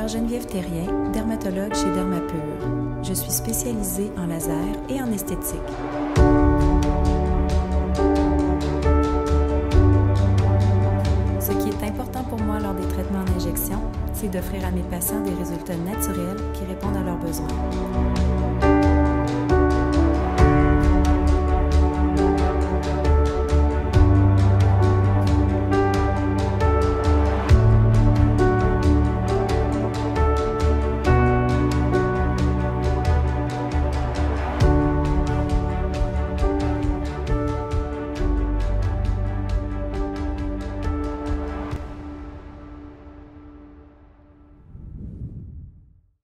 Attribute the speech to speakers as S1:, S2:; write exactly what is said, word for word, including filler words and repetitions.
S1: Docteur Geneviève Thérien, dermatologue chez Dermapure. Je suis spécialisée en laser et en esthétique. Ce qui est important pour moi lors des traitements en injection, c'est d'offrir à mes patients des résultats naturels qui répondent à leurs besoins.